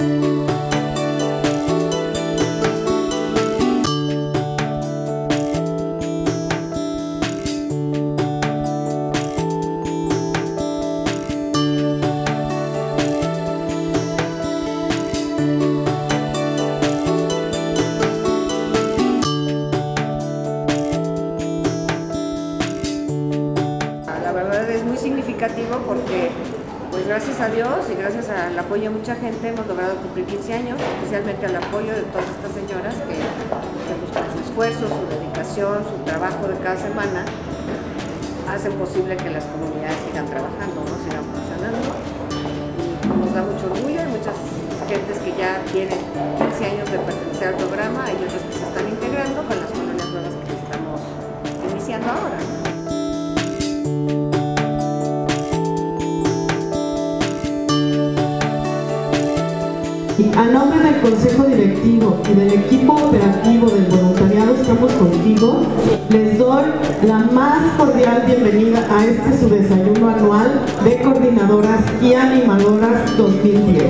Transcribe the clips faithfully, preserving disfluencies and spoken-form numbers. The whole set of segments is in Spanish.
Es muy significativo porque, pues gracias a Dios y gracias al apoyo de mucha gente hemos logrado cumplir quince años, especialmente al apoyo de todas estas señoras que, que pues, con su esfuerzo, su dedicación, su trabajo de cada semana hacen posible que las comunidades sigan trabajando, ¿no? Sigan funcionando. Y nos da mucho orgullo, hay muchas gentes que ya tienen quince años de pertenecer al programa, hay otras que se están integrando con las colonias nuevas que estamos iniciando ahora, ¿no? A nombre del Consejo Directivo y del equipo operativo del voluntariado Estamos Contigo, les doy la más cordial bienvenida a este su desayuno anual de coordinadoras y animadoras dos mil diez.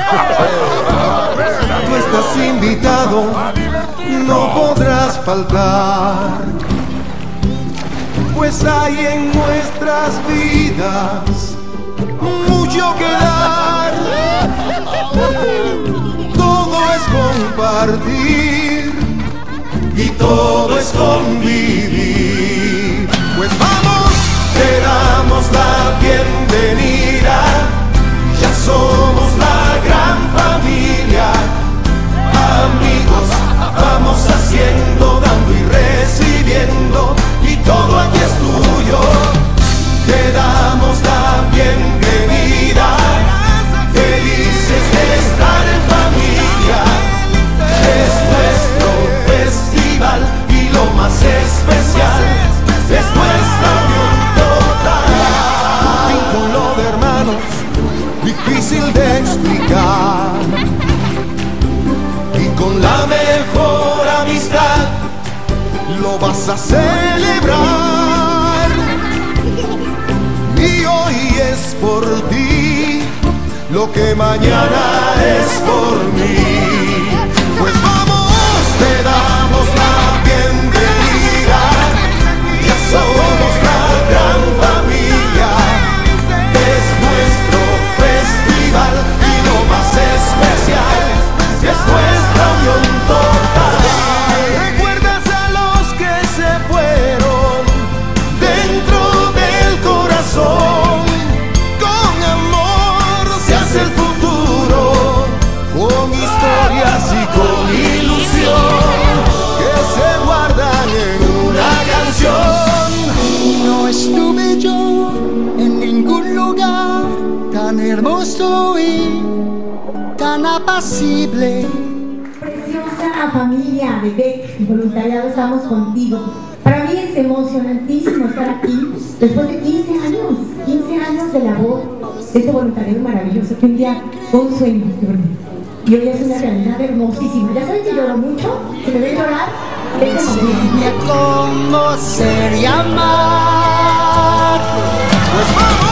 Tú estás invitado, no podrás faltar, pues hay en nuestras vidas mucho que dar. Todo es compartir y todo es convivir. Pues vamos, te damos la bienvenida, ya somos la gran familia. Amigos, vamos haciendo, dando y recibiendo, y todo aquí es tuyo. Te damos la bienvenida, felices de estar en familia. Es nuestro festival y lo más especial es nuestra unión total. Un vínculo de hermanos difícil de explicar, y con la mejor amistad lo vas a celebrar. Y hoy es por ti lo que mañana es por mí. Pues vamos, te damos la bienvenida, ya somos la gran familia. Es nuestro festival y lo más especial es nuestra unión total. ¿Recuerdas a los que se fueron dentro del corazón? Con amor se hace el futuro, con historias y con ilusión que se guardan en una canción. No estuve yo en ningún lugar tan hermoso y tan apacible. Preciosa familia de B E C y voluntariado Estamos Contigo. Para mí es emocionantísimo estar aquí después de quince años, quince años de labor de este voluntariado maravilloso que un día fue un sueño y hoy es una realidad hermosísima. Ya saben que lloro mucho, que me ven llorar, es emoción. ¿Cómo sería amar? Pues vamos.